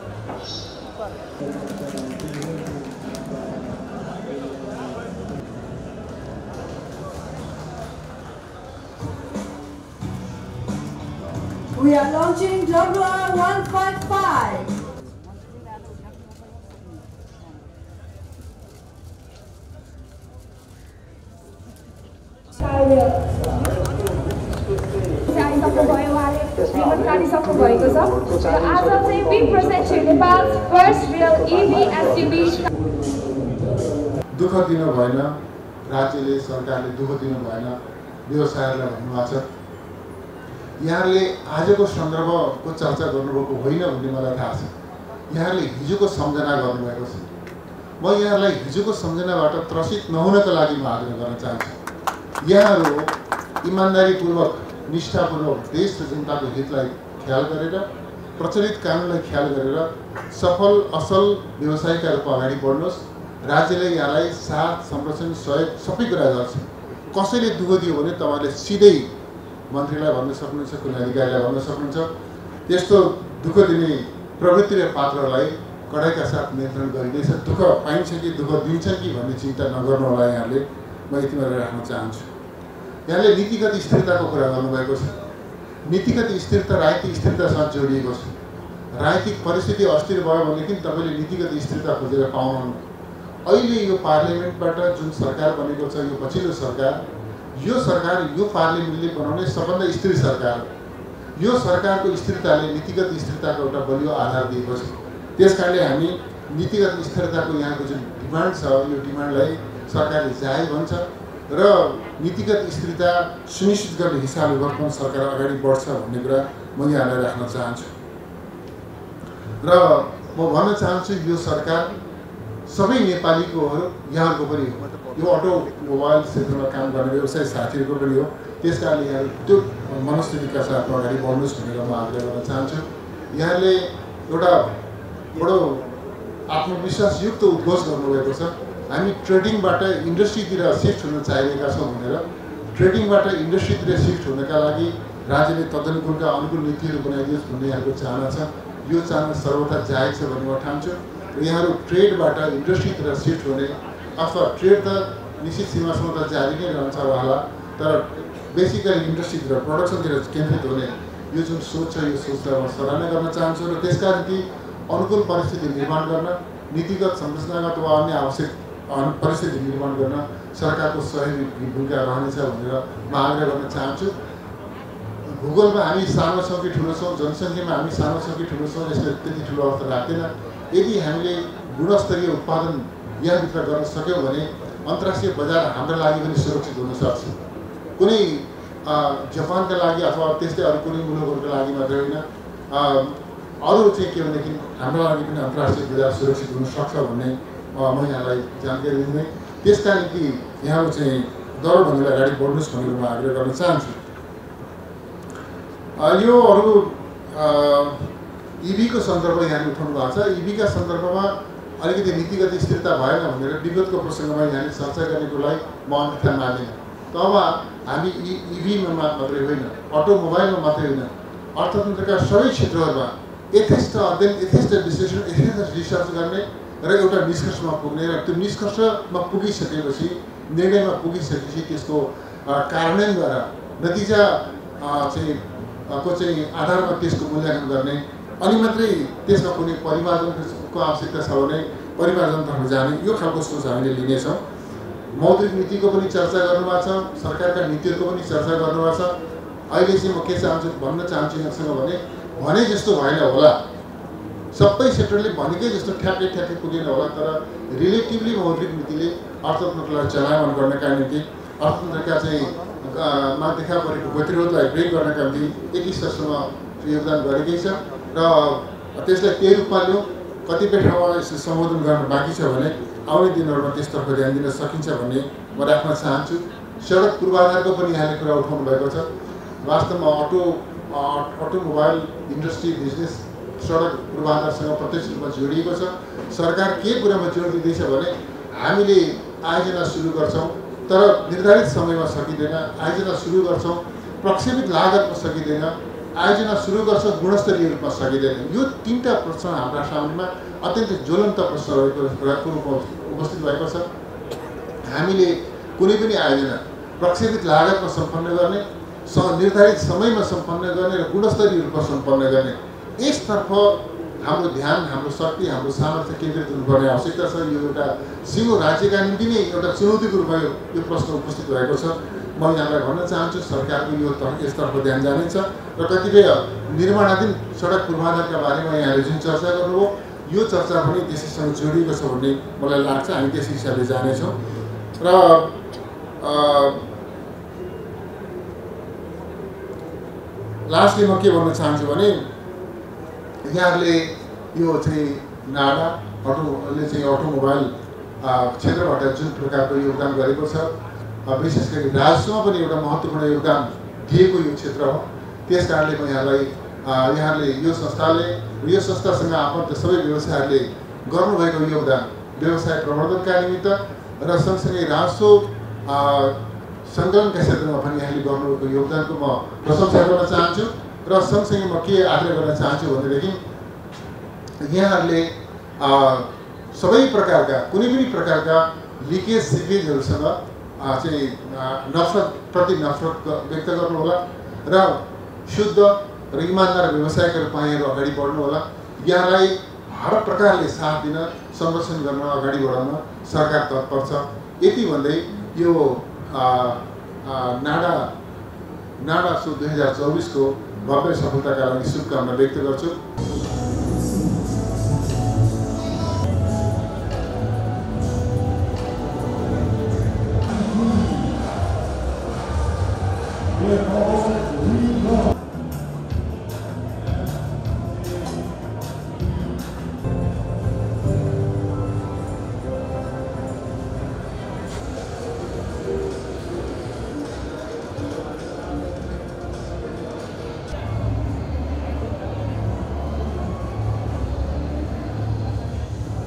We are launching Doubler 155. सक्नु भएको छ र आज चाहिँ we present you Nepal's first real EV SUV. दुःख दिनु भएन, राज्यले सरकारले दुःख दिनु भएन, व्यवसायलाई भन्नुभएको छ। यहाँले आजको सन्दर्भको चर्चा गर्नुभएको होइन भन्ने मलाई थाहा छ। यहाँले हिजोको सम्झना गर्नुभएको छ। म यहाँलाई हिजोको सम्झनाबाट त्रसित नहुनको लागि म आग्रह गर्न चाहन्छु। यहाँहरू इमानदारीपूर्वक, निष्ठापूर्वक देश र जनताको हितलाई ख्याल गरेर, प्रचलित कानुनलाई ख्याल गरेर सफल असल व्यवसायका रूपमा अगाडि बढ्नुहोस्। राज्यले यहाँलाई साथ, संरक्षण, सहयोग सबै कुरा गर्छ। कसैले दुःख दियो भने तपाईँले सिधै मन्त्रीलाई भन्न सक्नुहुन्छ, कुनै अधिकारीलाई भन्न सक्नुहुन्छ। त्यस्तो दुःख दिने प्रवृत्ति र पात्रलाई कडाइका साथ नियन्त्रण गरिँदैछ। दुःख पाइन्छ कि दुःख दिन्छन् कि भन्ने चिन्ता नगर्नु होला यहाँले। म यति मात्र राख्न चाहन्छु। यहाँले नीतिगत स्थिरताको कुरा गर्नुभएको छ। नीतिगत स्थिरता राजनीतिक स्थिरतासँग जोडिएको छ। राजनीतिक परिस्थिति अस्थिर भयो भनेदेखि तपाईँले नीतिगत स्थिरता खोजेर पाउनुहुन्न। अहिले यो पार्लियामेन्टबाट जुन सरकार बनेको छ, यो पछिल्लो सरकार, यो पार्लियामेन्टले बनाउने सबभन्दा स्थिर सरकार हो। यो सरकारको स्थिरताले नीतिगत स्थिरताको एउटा बलियो आधार दिएको छ। त्यसकारणले हामी नीतिगत स्थिरताको यहाँको जुन डिमान्ड छ, यो डिमान्डलाई सरकारले जायज भन्छ र नीतिगत स्थिरता सुनिश्चित गर्ने हिसाबले वर्तमान सरकार अगाडि बढ्छ भन्ने कुरा म यहाँलाई राख्न चाहन्छु। र म भन्न चाहन्छु यो सरकार सबै नेपालीको हो, यहाँको पनि हो। यो अटोमोबाइल क्षेत्रमा काम गर्ने व्यवसाय साथीहरूको पनि हो। त्यसकारणले यहाँ त्यो मनस्थितिका साथमा अगाडि बढ्नुहोस् भनेर म आग्रह गर्न चाहन्छु। यहाँले एउटा बडो आत्मविश्वासयुक्त उद्घोष गर्नुभएको छ। हामी ट्रेडिङबाट इन्डस्ट्रीतिर सिफ्ट हुन चाहिरहेका छौँ भनेर। ट्रेडिङबाट इन्डस्ट्रीतिर सिफ्ट हुनका लागि राज्यले तदनुकूलका अनुकूल नीतिहरू बनाइदियोस् भन्ने यहाँको चाहना छ। यो चाहना सर्वथा जायज छ भन्ने म ठान्छु। र यहाँहरू ट्रेडबाट इन्डस्ट्रीतिर सिफ्ट हुने अथवा ट्रेड त निश्चित सीमासम्म त जारी नै रहन्छ होला, तर बेसिकली इन्डस्ट्रीतिर प्रोडक्सनतिर केन्द्रित हुने यो जुन सोच छ, यो सोचलाई म सराहना गर्न चाहन्छु। र त्यसका निम्ति अनुकूल परिस्थिति निर्माण गर्न, नीतिगत संरचनागत वा अन्य आवश्यक परिस्थिति निर्माण गर्न सरकारको सहयोगी भूमिका रहनेछ भनेर म आग्रह गर्न चाहन्छु। भूगोलमा हामी सानो छौँ कि ठुलो छौँ, जनसङ्ख्यामा हामी सानो छौँ कि ठुलो छौँ, यसले त्यति ठुलो अर्थ राख्दैन। यदि हामीले गुणस्तरीय उत्पादन यहाँभित्र गर्न सक्यौँ भने अन्तर्राष्ट्रिय बजार हाम्रो लागि पनि सुरक्षित हुनसक्छ। कुनै जापानका लागि अथवा त्यस्तै अरू कुनै मुलुकहरूका लागि मात्रै होइन, अरू चाहिँ के भनेदेखि हाम्रो लागि पनि अन्तर्राष्ट्रिय बजार सुरक्षित हुनसक्छ भन्ने म यहाँलाई जानकारी दिँदै त्यसका निम्ति यहाँहरू चाहिँ दरबन्दी अगाडि बढ्नुहोस् भनेर म आग्रह गर्न चाहन्छु। यो अरू इभीको सन्दर्भ यहाँले उठाउनु भएको छ। इभीका सन्दर्भमा अलिकति नीतिगत स्थिरता भएन भनेर विगतको प्रसङ्गमा यहाँले चर्चा गरेको लागि म अन्यथा मान्दिनँ। त अब हामी इभीमा मात्रै होइन, अटोमोबाइलमा मात्रै होइन, अर्थतन्त्रका सबै क्षेत्रहरूमा यथेष्ट अध्ययन, यथेष्ट विश्लेषण, यथेष्ट रिसर्च गर्ने र एउटा निष्कर्षमा पुग्ने र त्यो निष्कर्षमा पुगिसकेपछि, निर्णयमा पुगिसकेपछि त्यसको कार्यान्वयनद्वारा नतिजा चाहिँ आधारमा त्यसको मूल्याङ्कन गर्ने, अनि मात्रै त्यसमा कुनै परिमार्जनको आवश्यकता छ भने परिमार्जनतर्फ जाने, यो खालको सोच हामीले लिनेछौँ। मौद्रिक नीतिको पनि चर्चा गर्नुभएको छ, सरकारका नीतिहरूको पनि चर्चा गर्नुभएको छ। अहिले चाहिँ म के चाहन्छु भन्न चाहन्छु यहाँसँग भने जस्तो भएन होला, सबै सेक्टरले भनेकै जस्तो ठ्याक्कै पुगेन होला, तर रिलेटिभली मौद्रिक नीतिले अर्थतन्त्रलाई चलायमान गर्नका निम्ति, अर्थतन्त्रका चाहिँ मा देखा परेको गतिरोधलाई ब्रेक गर्नका निम्ति एक स्तरसम्म योगदान गरेकै छ र त्यसलाई त्यही रूपमा ल्याउँ। कतिपय ठाउँमा यसो सम्बोधन गर्न बाँकी छ भने आउने दिनहरूमा त्यसतर्फ ध्यान दिन सकिन्छ भन्ने म राख्न चाहन्छु। सडक पूर्वाधारको पनि यहाँले कुरा उठाउनु भएको छ। वास्तवमा अटोमोबाइल इन्डस्ट्री बिजनेस सडक पूर्वाधारसँग प्रत्यक्ष रूपमा जोडिएको छ। सरकार के कुरामा जोड दिँदैछ भने हामीले आयोजना सुरु गर्छौँ तर निर्धारित समयमा सकिँदैन, आयोजना सुरु गर्छौँ प्रक्षेपित लागतमा सकिँदैन, आयोजना सुरु गर्छ गुणस्तरीय रूपमा सकिँदैन। यो तीनटा प्रश्न हाम्रा सामनेमा अत्यन्त ज्वलन्त प्रश्न रहेको रूपमा उपस्थित भएको छ। हामीले कुनै पनि आयोजना प्रक्षेपित लागतमा सम्पन्न गर्ने, निर्धारित समयमा सम्पन्न गर्ने र गुणस्तरीय रूपमा सम्पन्न गर्ने, यसतर्फ हाम्रो ध्यान, हाम्रो शक्ति, हाम्रो सामर्थ्य केन्द्रित हुनुपर्ने आवश्यकता छ। यो एउटा सिङ्गो राज्यका निम्ति नै एउटा चुनौतीको रूपमा यो प्रश्न उपस्थित भएको छ। म यहाँलाई भन्न चाहन्छु सरकारको यसतर्फ ध्यान जानेछ र कतिपय निर्माणाधीन सडक पूर्वाधारका बारेमा यहाँले जुन चर्चा गर्नुभयो यो चर्चा पनि त्यसैसँग जोडिएको छ भन्ने मलाई लाग्छ। हामी त्यस हिसाबले जानेछौँ र लास्टली म के भन्न चाहन्छु भने यहाँहरूले यो चाहिँ नाडा अटोमोबाइल क्षेत्रबाट जुन प्रकारको योगदान गरेको छ, विशेष गरी राजस्वमा पनि एउटा महत्त्वपूर्ण योगदान दिएको यो क्षेत्र हो। त्यस कारणले म यहाँहरूले यो संस्थाले यो संस्थासँग आबद्ध सबै व्यवसायहरूले गर्नुभएको योगदान व्यवसाय प्रवर्धनका निमित्त र सँगसँगै राजस्व सङ्कलनका क्षेत्रमा पनि यहाँले गर्नुभएको योगदानको म प्रशंसा गर्न चाहन्छु र सँगसँगै म के आग्रह गर्न चाहन्छु भनेदेखि यहाँहरूले सबै प्रकारका कुनै पनि प्रकारका लिकेज सिपेजहरूसँग चाहिँ प्रति नफरत व्यक्त गर्नुहोला र शुद्ध र इमान्दार व्यवसायका रूपमा यहाँहरू अगाडि बढ्नुहोला। यहाँलाई हर प्रकारले साथ दिन, संरक्षण गर्न, अगाडि बढाउन सरकार तत्पर छ। यति भन्दै यो नाडा सो 2024 को भव्य सफलताका लागि शुभकामना व्यक्त गर्छु।